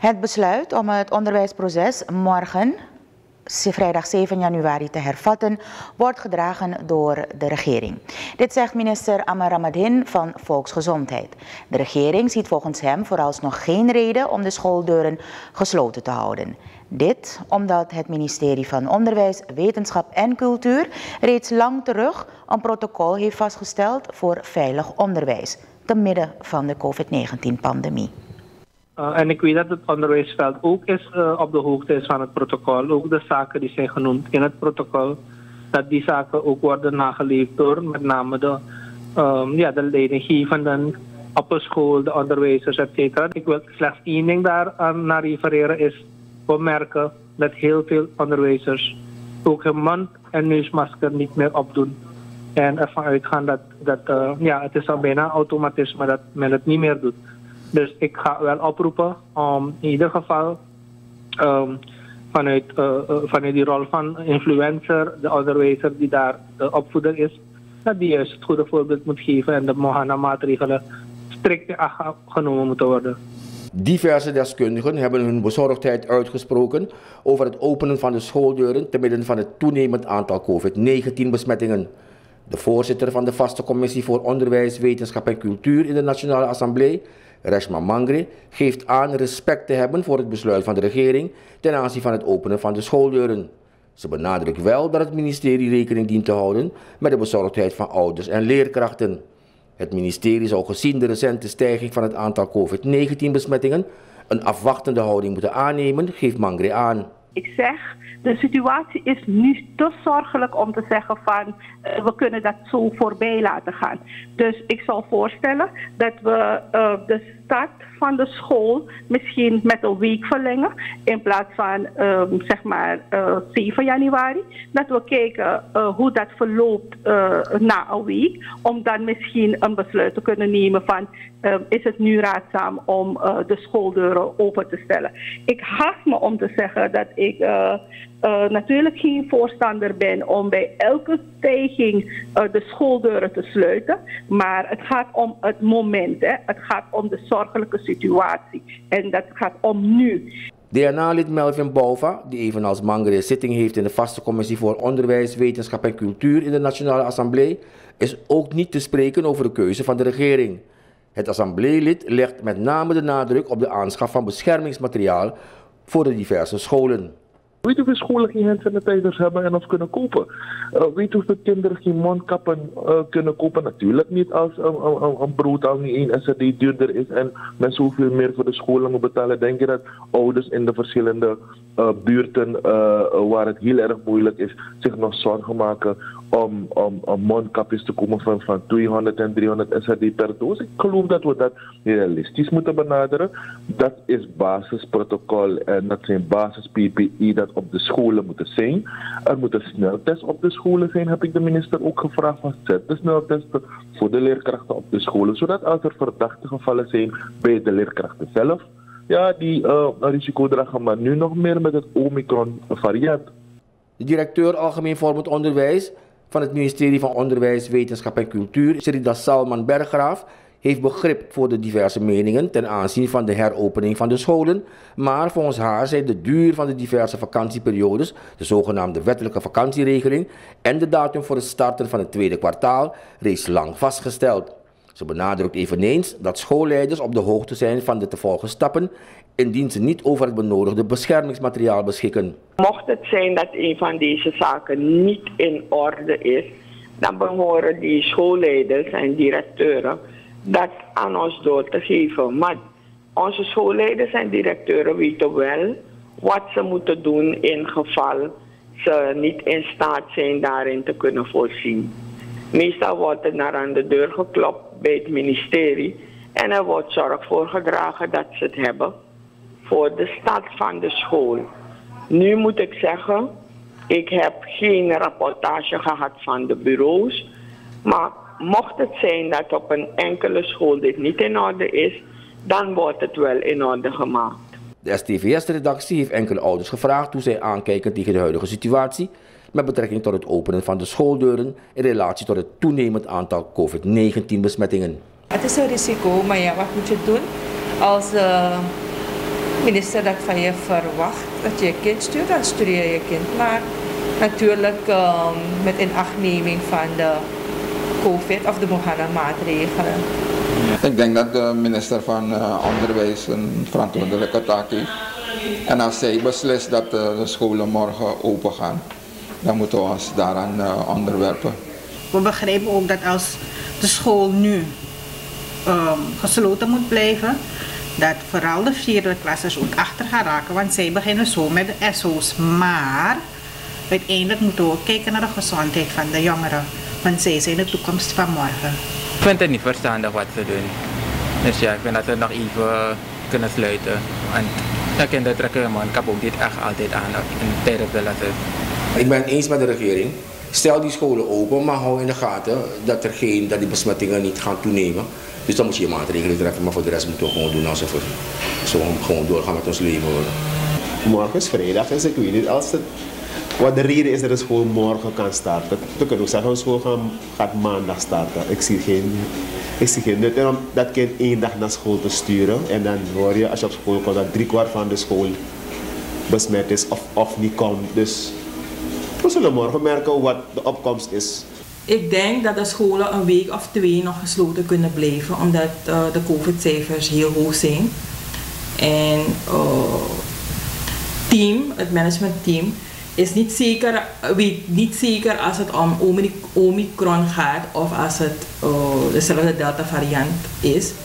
Het besluit om het onderwijsproces morgen, vrijdag 7 januari, te hervatten, wordt gedragen door de regering. Dit zegt minister Amar Ramadhin van Volksgezondheid. De regering ziet volgens hem vooralsnog geen reden om de schooldeuren gesloten te houden. Dit omdat het ministerie van Onderwijs, Wetenschap en Cultuur reeds lang terug een protocol heeft vastgesteld voor veilig onderwijs, te midden van de COVID-19-pandemie. En ik weet dat het onderwijsveld ook op de hoogte is van het protocol. Ook de zaken die zijn genoemd in het protocol, dat die zaken ook worden nageleefd door met name de leidinggevenden op de school, de onderwijzers, etc. Ik wil slechts één ding daar naar refereren is, we merken dat heel veel onderwijzers ook hun mond- en neusmasker niet meer opdoen. En ervan uitgaan dat het is al bijna automatisme dat men het niet meer doet. Dus ik ga wel oproepen om in ieder geval vanuit die rol van influencer, de onderwijzer die daar de opvoeder is, dat die juist het goede voorbeeld moet geven en de Mohana-maatregelen strikt in acht genomen moeten worden. Diverse deskundigen hebben hun bezorgdheid uitgesproken over het openen van de schooldeuren te midden van het toenemend aantal COVID-19-besmettingen. De voorzitter van de vaste commissie voor onderwijs, wetenschap en cultuur in de Nationale Assemblée, Reshma Mangre, geeft aan respect te hebben voor het besluit van de regering ten aanzien van het openen van de schooldeuren. Ze benadrukt wel dat het ministerie rekening dient te houden met de bezorgdheid van ouders en leerkrachten. Het ministerie zou gezien de recente stijging van het aantal COVID-19-besmettingen een afwachtende houding moeten aannemen, geeft Mangre aan. Ik zeg, de situatie is nu te zorgelijk om te zeggen van we kunnen dat zo voorbij laten gaan. Dus ik zal voorstellen dat we de start van de school misschien met een week verlengen in plaats van 7 januari. Dat we kijken hoe dat verloopt na een week, om dan misschien een besluit te kunnen nemen van is het nu raadzaam om de schooldeuren open te stellen. Ik haast me om te zeggen dat ik natuurlijk geen voorstander ben om bij elke stijging de schooldeuren te sluiten. Maar het gaat om het moment. Hè. Het gaat om de zorgelijke situatie. En dat gaat om nu. DNA-lid Melvin Bouva, die evenals Mangre zitting heeft in de vaste commissie voor onderwijs, wetenschap en cultuur in de Nationale Assemblée, is ook niet te spreken over de keuze van de regering. Het assembleelid legt met name de nadruk op de aanschaf van beschermingsmateriaal voor de diverse scholen. Weet hoeveel scholen geen handsanitizers hebben en of kunnen kopen? Weet hoeveel kinderen geen mondkappen kunnen kopen? Natuurlijk niet als een brood al niet 1 SRD duurder is en men zoveel meer voor de scholen moet betalen. Denk je dat ouders in de verschillende buurten waar het heel erg moeilijk is zich nog zorgen maken om mondkapjes te komen van 200 en 300 SRD per doos? Ik geloof dat we dat realistisch moeten benaderen. Dat is basisprotocol en dat zijn basis PPI dat op de scholen moeten zijn. Er moeten sneltests op de scholen zijn, heb ik de minister ook gevraagd. Zet de sneltesten voor de leerkrachten op de scholen, zodat als er verdachte gevallen zijn bij de leerkrachten zelf, die risico dragen, maar nu nog meer met het Omicron variant. De directeur Algemeen Vormend Onderwijs van het ministerie van Onderwijs, Wetenschap en Cultuur, Sherida Salman Berggraaf, heeft begrip voor de diverse meningen ten aanzien van de heropening van de scholen, maar volgens haar zijn de duur van de diverse vakantieperiodes, de zogenaamde wettelijke vakantieregeling en de datum voor het starten van het tweede kwartaal reeds lang vastgesteld. Ze benadrukt eveneens dat schoolleiders op de hoogte zijn van de te volgen stappen indien ze niet over het benodigde beschermingsmateriaal beschikken. Mocht het zijn dat een van deze zaken niet in orde is, dan behoren die schoolleiders en directeuren dat aan ons door te geven. Maar onze schoolleiders en directeuren weten wel wat ze moeten doen in geval ze niet in staat zijn daarin te kunnen voorzien. Meestal wordt er naar aan de deur geklopt bij het ministerie en er wordt zorg voor gedragen dat ze het hebben voor de start van de school. Nu moet ik zeggen, ik heb geen rapportage gehad van de bureaus, maar mocht het zijn dat op een enkele school dit niet in orde is, dan wordt het wel in orde gemaakt. De STVS-redactie heeft enkele ouders gevraagd hoe zij aankijken tegen de huidige situatie met betrekking tot het openen van de schooldeuren in relatie tot het toenemend aantal COVID-19-besmettingen. Het is een risico, maar ja, wat moet je doen als minister dat van je verwacht dat je kind stuurt, dan stuur je je kind. Maar natuurlijk met inachtneming van de COVID of de maatregelen. Ik denk dat de minister van Onderwijs een verantwoordelijke taak heeft. En als zij beslist dat de scholen morgen open gaan, dan moeten we ons daaraan onderwerpen. We begrijpen ook dat als de school nu gesloten moet blijven, dat vooral de 4e klassers ook achter gaan raken, want zij beginnen zo met de SO's. Maar uiteindelijk moeten we ook kijken naar de gezondheid van de jongeren, want zij zijn de toekomst van morgen. Ik vind het niet verstandig wat ze doen. Dus ja, ik vind dat we nog even kunnen sluiten. Want de kinderen trekken hun mondkap ook niet echt altijd aan in tijdens de lessen. Ik ben het eens met de regering. Stel die scholen open, maar hou in de gaten dat die besmettingen niet gaan toenemen. Dus dan moet je je maatregelen treffen, maar voor de rest moeten we gewoon doen alsof we zo gewoon doorgaan met ons leven. Morgen is vrijdag, dus ik weet niet wat de reden is dat de school morgen kan starten. We kunnen ook zeggen dat de school gaat maandag starten. Ik zie geen nut om dat kind 1 dag naar school te sturen. En dan hoor je als je op school komt dat 3/4 van de school besmet is of niet komt. Dus we zullen morgen merken wat de opkomst is. Ik denk dat de scholen een week of 2 nog gesloten kunnen blijven, omdat de COVID-cijfers heel hoog zijn. En het managementteam weet niet zeker als het om Omicron gaat of als het dezelfde Delta variant is.